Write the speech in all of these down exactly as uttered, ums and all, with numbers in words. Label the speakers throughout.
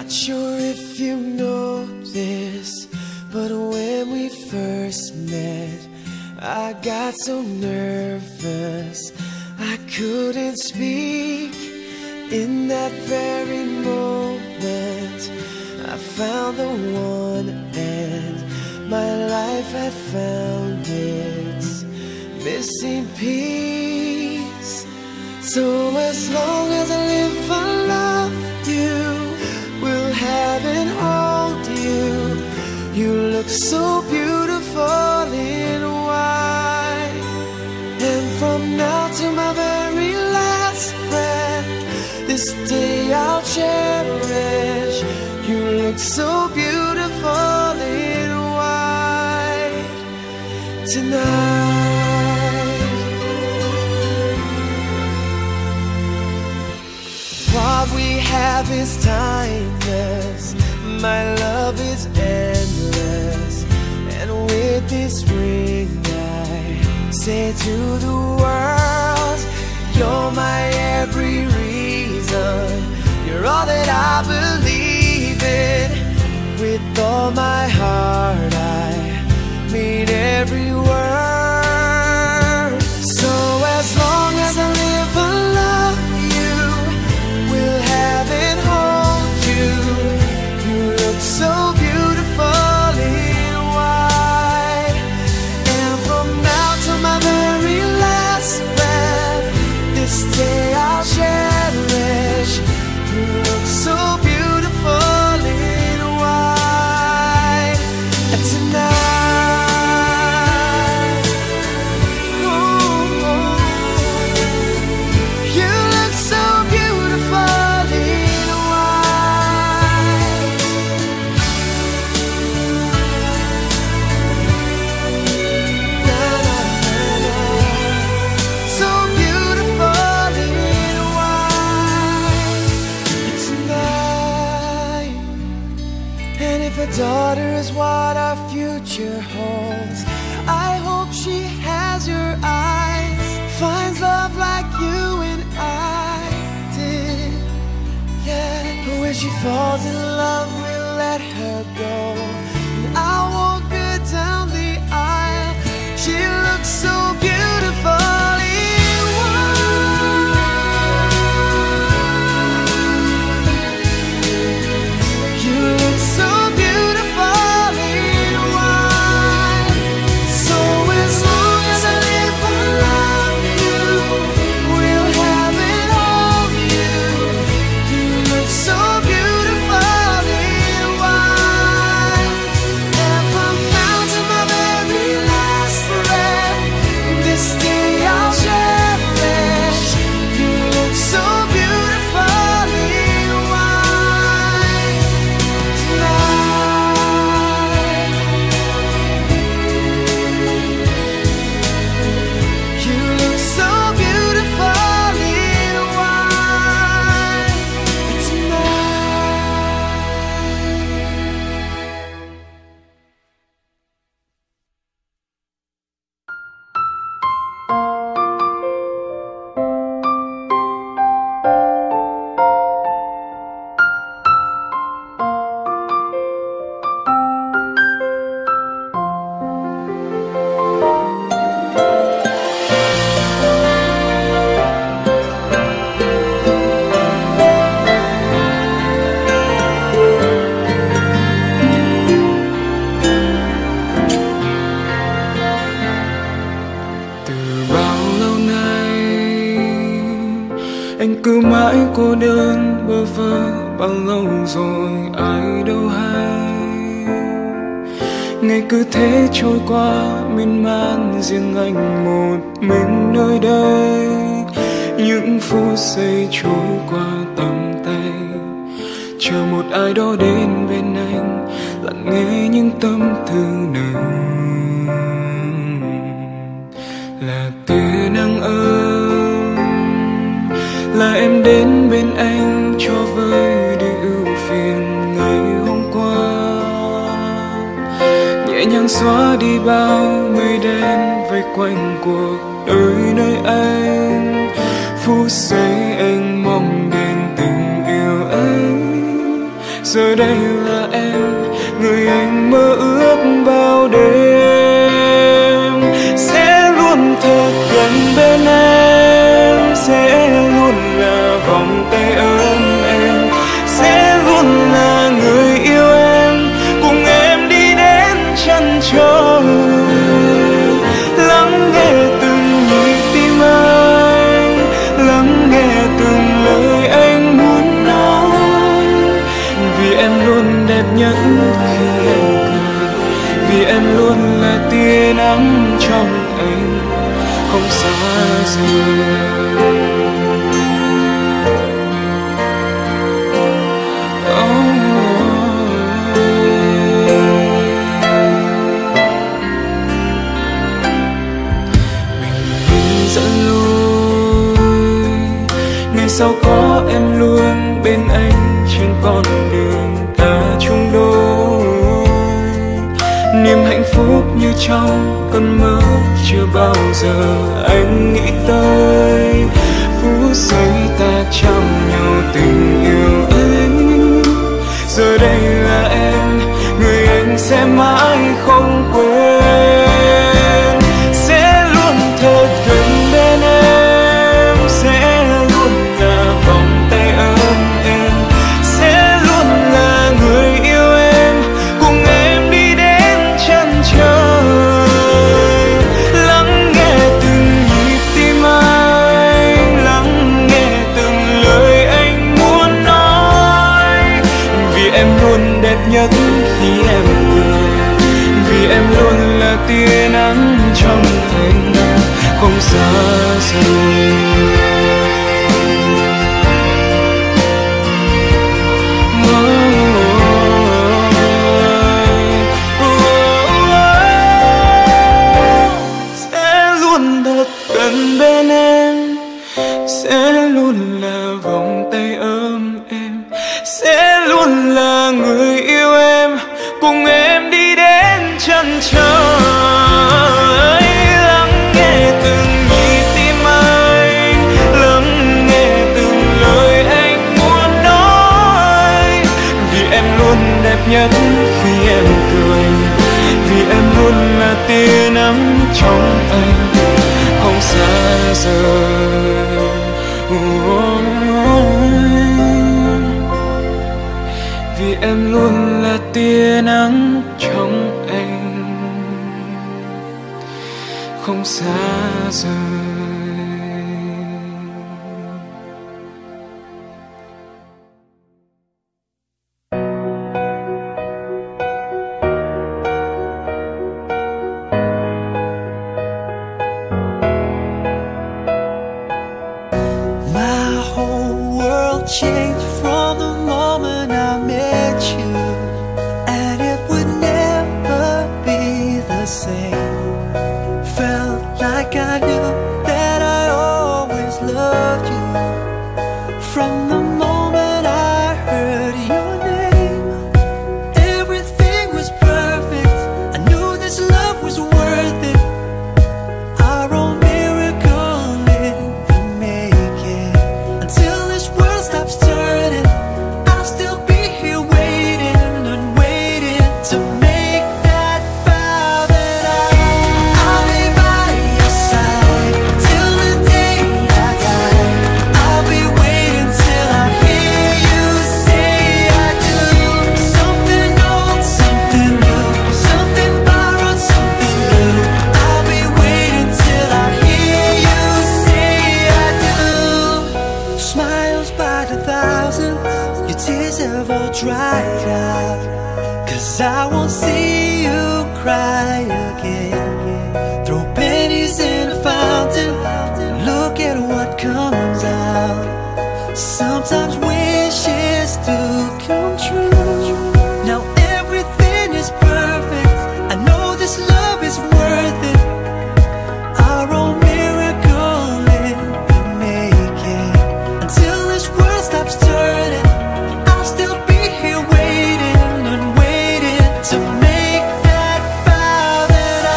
Speaker 1: Not sure if you know this, but when we first met, I got so nervous I couldn't speak. In that very moment, I found the one, and my life had found its missing piece. So as long as I live, I love you, will have and hold you. You look so beautiful in white, and from now to my very last breath, this day I'll cherish. You look so beautiful in white tonight. What we have is timeless, my love is endless, and with this ring I say to the world, you're my every reason, you're all that I believe in. With all my heart I mean every word. So as long as I live, I love you, will have and hold you. You look so beautiful in white, and from now to my very last breath, this day I'll cherish. You look so beautiful in white tonight. Oh, oh. You look so beautiful in white. Na, na, na, na. So beautiful in white tonight. And if a daughter is what our future holds, I hope she has your eyes, finds love like you and I did. Yeah, but when she falls in love, we'll let her go, and I'll walk her down the aisle. She looks so beautiful in white. You look so beautiful in white. So as long as I live, I love you, will have and hold you. You look so beautiful in white, and from now to my very last breath, this day I'll cherish. You look so beautiful in white tonight. You look so beautiful in white
Speaker 2: Từ bao lâu nay anh cứ mãi cô đơn bơ vơ, bao lâu rồi ai đâu hay. Ngày cứ thế trôi qua miên man, riêng anh một mình nơi đây. Những phút giây trôi qua tầm tay, chờ một ai đó đến bên anh, lặng nghe những tâm tư nồng. Là tia nắng ấm, là em đến bên anh cho vơi đi ưu phiền ngày hôm qua, nhẹ nhàng xóa đi bao mây đen vây quanh cuộc đời nơi anh. Phút giây anh mong đến tình yêu ấy giờ đây là em, người anh mơ ước bao đêm. Sẽ luôn thật gần bên em, sẽ luôn là vòng tay ấm em, sẽ luôn là người yêu em, cùng em đi đến chân trời. Lắng nghe từng nhịp tim anh, lắng nghe từng lời anh muốn nói. Vì em luôn đẹp nhất khi em cười, vì em luôn là tia nắng trong anh, không xa rời. Sao có em luôn bên anh trên con đường ta chung đôi. Niềm hạnh phúc như trong cơn mơ chưa bao giờ anh nghĩ tới. Phút giây ta trao nhau tình yêu anh, giờ đây là em, người anh sẽ mãi không quên. Sẽ luôn thật gần bên em, sẽ vòng tay ấm em, sẽ luôn là người yêu em, cùng em đi đến chân trời. Lắng nghe từng nhịp tim anh, lắng nghe từng lời anh muốn nói. Vì em luôn đẹp nhất khi em cười, vì em luôn là tia nắng trong anh, không xa rời. Bên em sẽ luôn là vòng tay ấm em, sẽ luôn là người yêu em, cùng em đi đến chân trời. Lắng nghe từng nhịp tim anh, lắng nghe từng lời anh muốn nói. Vì em luôn đẹp nhất khi em cười, vì em luôn là tia nắng trong anh, không xa rời. Vì em luôn là tia nắng trong anh, không xa rời.
Speaker 1: Changed from the moment I met you, and it would never be the same. Felt like I knew that I always loved you from the moment I heard your name. Everything was perfect, I knew this love was worth it. Our own miracle in the making. Until this world stops turning, I'll still be here waiting and waiting to make that vow that I, I'll be by your side till the day I die. I'll be waiting till I hear you say I do. Something old, something new, something borrowed, something new. I'll be waiting till I hear you say I do. Smiles by the thousands, your tears have all dried out. Cause I won't see you cry again. Throw pennies in a fountain, look at what comes out. Sometimes wishes do come true. Now everything is perfect, I know this love is worth it. Our own miracle in the making. Until this world stops turning, I'll still be here waiting and waiting to make that vow that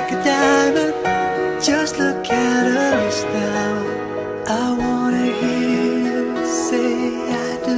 Speaker 1: like a diamond. Just look at us now. I wanna hear you say I do.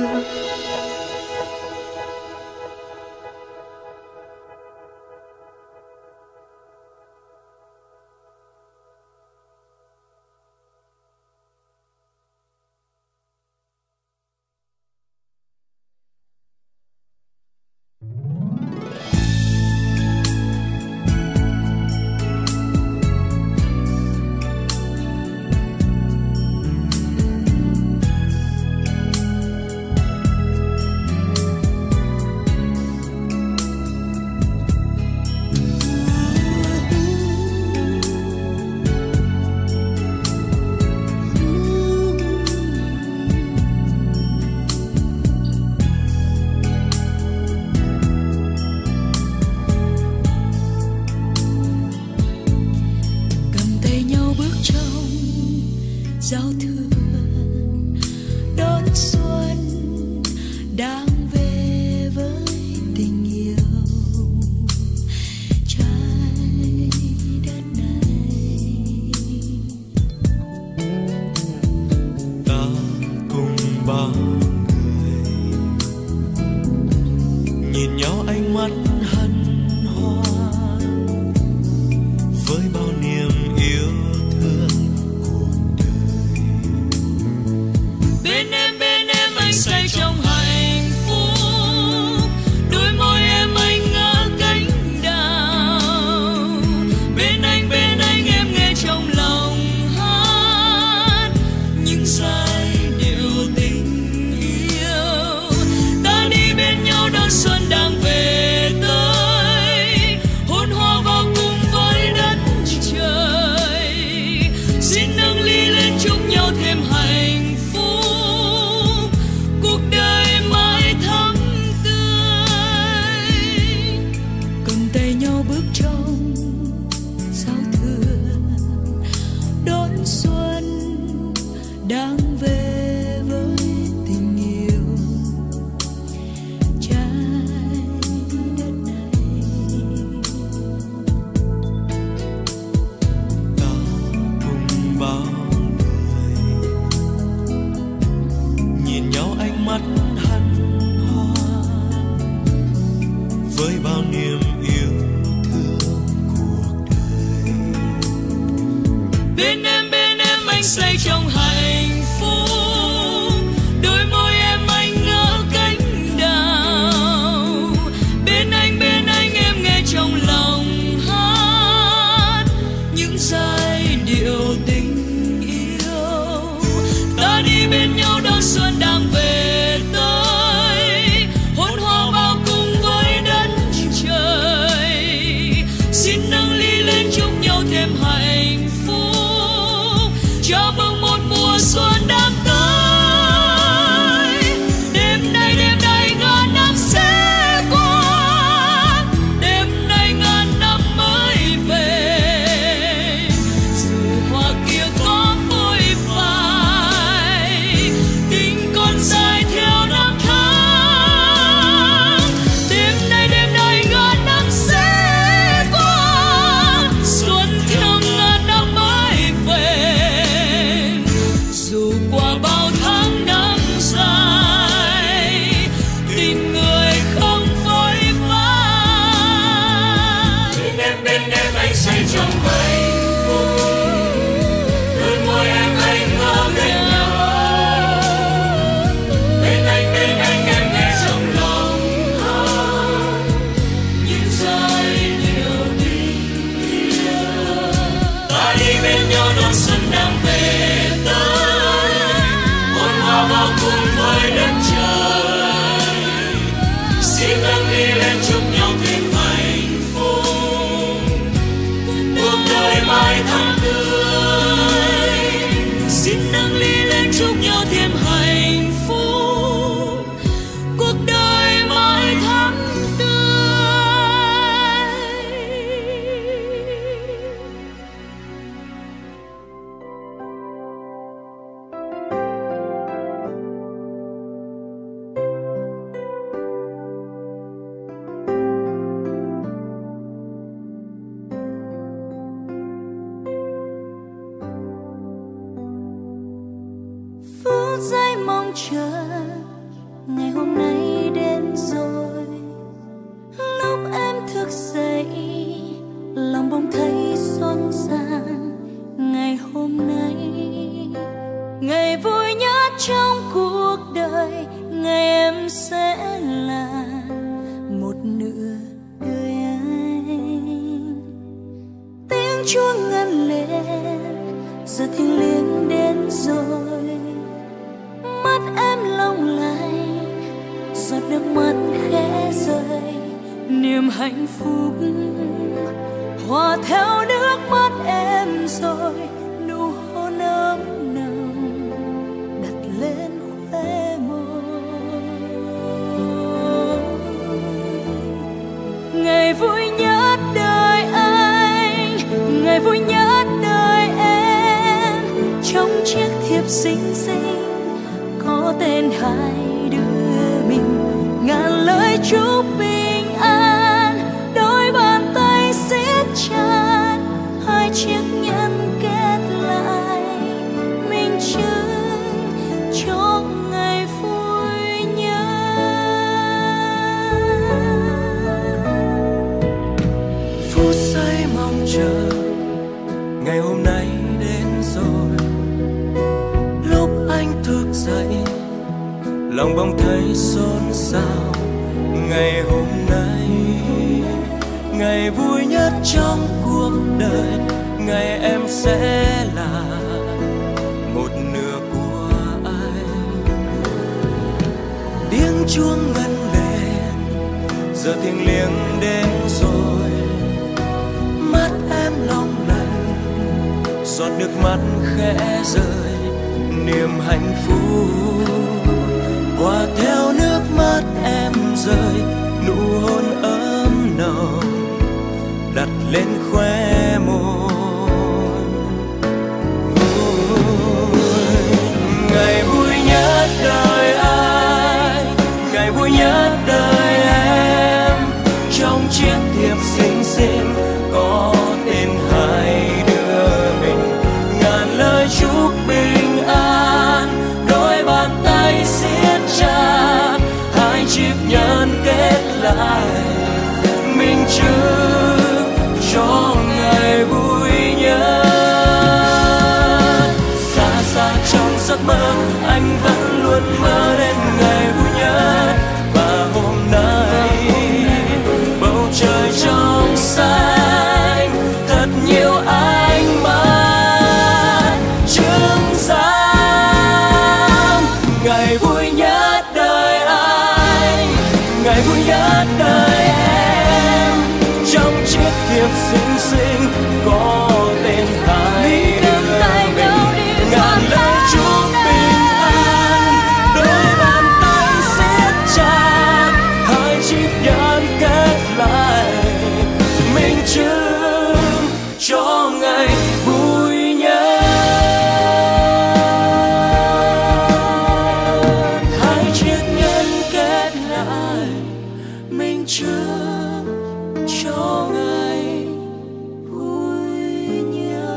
Speaker 3: giao thừa đón xuân đang về với tình yêu trái đất này.
Speaker 2: Ta cùng bao người nhìn nhau ánh mắt hân hoan với bao niềm yêu thương cuộc đời.
Speaker 3: Bên em bên em anh say trong hạnh phúc, đôi môi em anh ngỡ cánh đào. Bên anh bên anh em nghe trong lòng hát những giai điệu tình yêu. Ta đi bên nhau đón xuân đang về tới, hôn hoa vào cùng với đất trời. Xin nâng ly lên chúc nhau thêm hạnh phúc, cuộc đời mãi thắm tươi. Cầm tay nhau bước trong giao thừa đón xuân đang về với tình yêu trái đất này.
Speaker 2: Ta cùng bao người nhìn nhau ánh mắt hân hoan với bao niềm yêu thương cuộc đời.
Speaker 3: Bên em bên em anh say trong hạnh phúc, đôi môi em anh ngỡ cánh đào. Bên anh bên anh em nghe trong lòng hát những giai điệu tình yêu. Ta đi bên nhau đón xuân đang về tới, hôn hoa bao cùng với đất trời. Xin nâng ly lên chúc nhau thêm hạnh phúc, chào mừng một mùa xuân đang tới. Đêm nay đêm nay ngàn năm sẽ qua, đêm nay ngàn năm mới về. Dù hoa kia có phôi phai, tình còn dài theo năm tháng. Đêm nay đêm nay ngàn năm sẽ qua, xuân theo ngàn năm mới về. Dù qua bao tháng năm dài, tình người không phôi phai.
Speaker 2: Bên em bên em anh say trong hạnh phúc, đôi môi em anh ngỡ cánh đào. Bên anh bên anh em nghe trong lòng hát những giai điệu tình yêu. Ta đi bên nhau đón xuân đang về tới, hôn hoa vào cùng với đất trời. Xin nâng ly lên chúc nhau thêm hạnh phúc, cuộc đời mãi thắm tươi.
Speaker 3: Xin nâng ly lên chúc nhau thêm hạnh phúc, cuộc đời mãi thắm tươi. phút giây mong chờ ngày hôm nay đến rồi. Lúc em thức dậy lòng bỗng thấy xôn xang. Ngày hôm nay ngày vui nhất trong cuộc đời, ngày em sẽ là một nửa đời anh. Tiếng chuông ngân lên giờ thiêng liêng đến rồi. Mắt em long lanh giọt nước mắt khẽ rơi. Niềm hạnh phúc hòa theo nước mắt em rồi. Nụ hôn ấm nồng đặt lên khóe môi. Ngày vui nhất đời anh, ngày vui nhất đời em. Trong chiếc thiệp xinh xinh có tên hai đứa mình. Ngàn lời chúc bình an, đôi bàn tay siết chặt, hai chiếc nhẫn kết lại minh chứng cho ngày vui nhất.
Speaker 1: Phút giây mong chờ ngày hôm nay đến rồi. Lúc anh thức dậy lòng bỗng thấy xôn xao. Ngày hôm nay ngày vui nhất trong cuộc đời, ngày em sẽ là một nửa của anh. Tiếng chuông ngân lên giờ thiêng liêng đến rồi. Mắt em long lanh giọt nước mắt khẽ rơi. Niềm hạnh phúc hòa theo nước mắt em rơi. Nụ hôn ấm nồng đặt lên khóe môi. Ngày vui nhất đời anh, ngày vui nhất đời em. Trong chiếc thiệp xinh xinh có tên hai đứa mình. Ngàn lời chúc bình an, đôi bàn tay siết chặt, hai chiếc nhẫn kết lại minh chứng cho ngày vui nhất. Xa xa trong giấc mơ anh vẫn luôn mơ đến ngày vui nhất. Và hôm nay bầu trời trong xanh thật nhiều ánh mắt chứng giám. Ngày vui nhất đời anh, ngày vui nhất đời em. Trong chiếc thiệp xinh xinh có tên hai đứa mình. Ngàn lời chúc bình an, đôi bàn tay siết chặt, hai chiếc nhẫn kết lại minh chứng cho ngày vui nhất. Hai chiếc nhẫn kết lại minh chứng cho ngày vui nhất.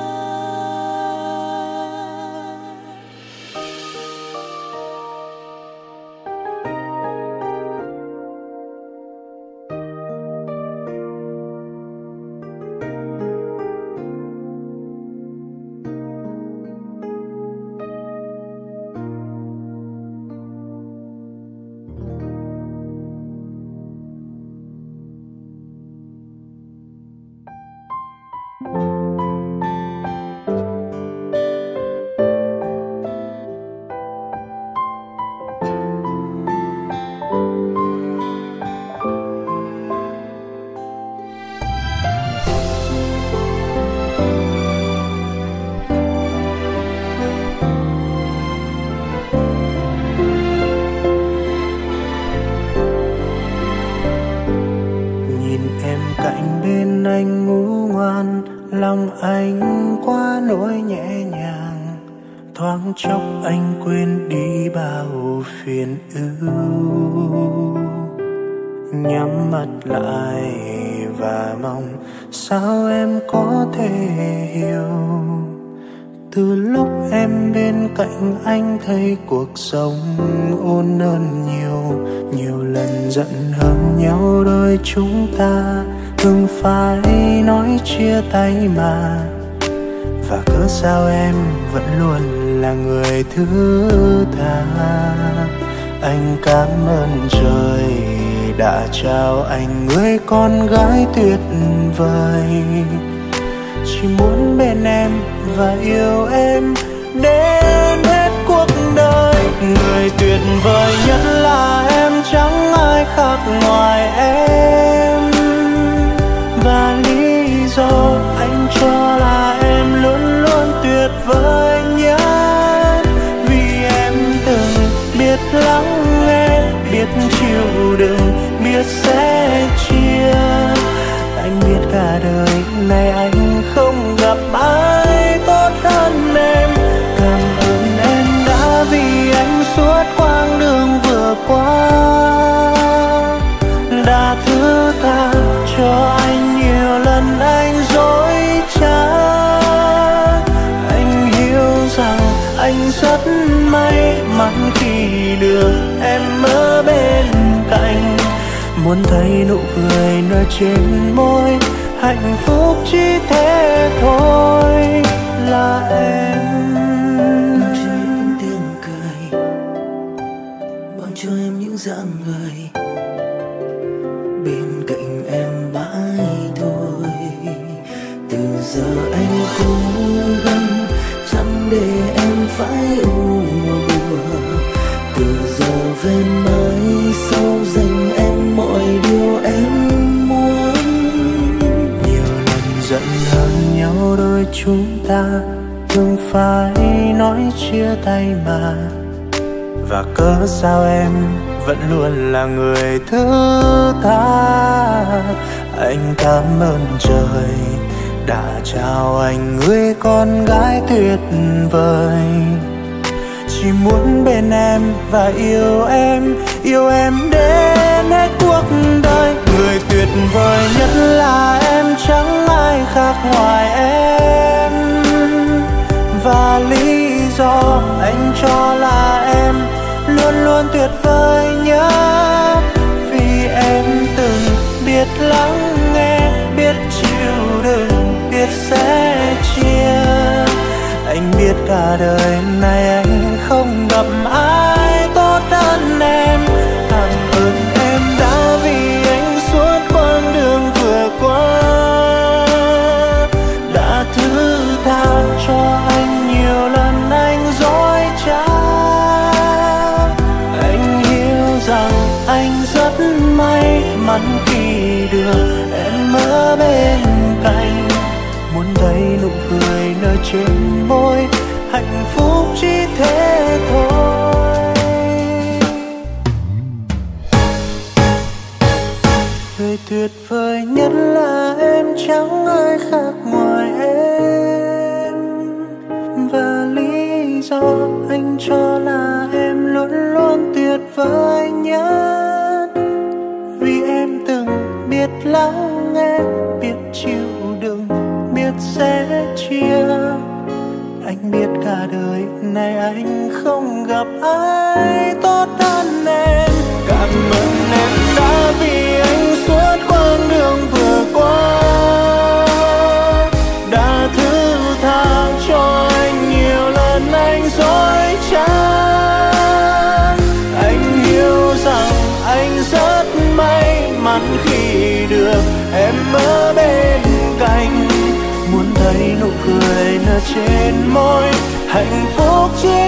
Speaker 4: Anh ngủ ngoan, lòng anh quá nỗi nhẹ nhàng. Thoáng chốc anh quên đi bao phiền ưu. Nhắm mắt lại và mong sao em có thể hiểu. Từ lúc em bên cạnh anh thấy cuộc sống ôn hơn nhiều. Nhiều lần giận hờn nhau đôi chúng ta thường phải nói chia tay mà. Và cớ sao em vẫn luôn là người thứ tha. Anh cảm ơn trời đã trao anh người con gái tuyệt vời. Chỉ muốn bên em và yêu em đến hết cuộc đời. Người tuyệt vời nhất là em, chẳng ai khác ngoài em. Và lý do anh cho là em luôn luôn tuyệt vời nhất. Vì em từng biết lắng nghe, biết chịu đựng, biết sẻ chia. Anh biết cả đời này anh không gặp ai tốt hơn em. Cảm ơn em đã vì anh suốt quãng đường vừa qua, đã thứ tha cho anh nhiều lần anh dối trá. Anh hiểu rằng anh rất may mắn khi được em ở bên cạnh. Muốn thấy nụ cười nở trên môi, hạnh phúc chỉ thế thôi là em.
Speaker 1: Mang cho em những tiếng cười, mang cho em những dáng người, bên cạnh em mãi thôi. Từ giờ anh cố gắng chẳng để em phải u buồn. Từ giờ về mãi sau dành em mọi điều em muốn.
Speaker 4: Nhiều lần giận hờn nhau đôi chúng ta thường phải nói chia tay mà. Và cớ sao em vẫn luôn là người thứ tha. Anh cảm ơn trời đã trao anh người con gái tuyệt vời. Chỉ muốn bên em và yêu em, yêu em đến hết cuộc đời. Người tuyệt vời nhất là em, chẳng ai khác ngoài em. Và lý do anh cho là em luôn luôn tuyệt vời nhất. Vì em từng biết lắng nghe, biết chịu đựng, biết sẻ chia. Anh biết cả đời này anh không gặp ai tốt hơn em. Cảm ơn em đã vì anh suốt quãng đường vừa qua, đã thứ tha cho anh nhiều lần anh dối trá. Anh hiểu rằng anh rất may mắn khi được em ở bên cạnh. Muốn thấy nụ cười nở trên môi, hạnh phúc chỉ thế thôi. Người tuyệt vời nhất là em, chẳng ai khác ngoài em. Và lý do anh cho là em luôn luôn tuyệt vời nhất. Vì em từng biết lắng nghe, biết chịu đựng, biết sẻ chia. Anh biết cả đời này anh không gặp ai tốt hơn em. Cảm ơn em đã vì anh suốt quãng đường vừa qua, đã thứ tha cho anh nhiều lần anh dối trá. Anh hiểu rằng anh rất may mắn khi được em ở bên cạnh. Muốn thấy nụ cười nở trên môi, hạnh phúc chỉ